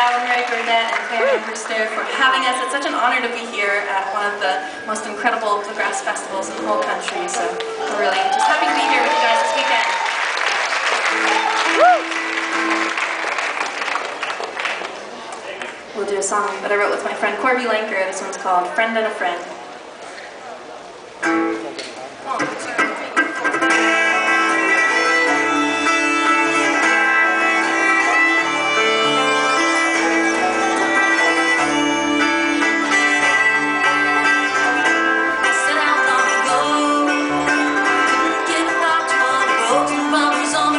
Lau, Mary Burnett, and Claire Amherster for having us. It's such an honor to be here at one of the most incredible bluegrass festivals in the whole country. So we're really just happy to be here with you guys this weekend. We'll do a song that I wrote with my friend Corby Lanker. This one's called Friend and a Friend. On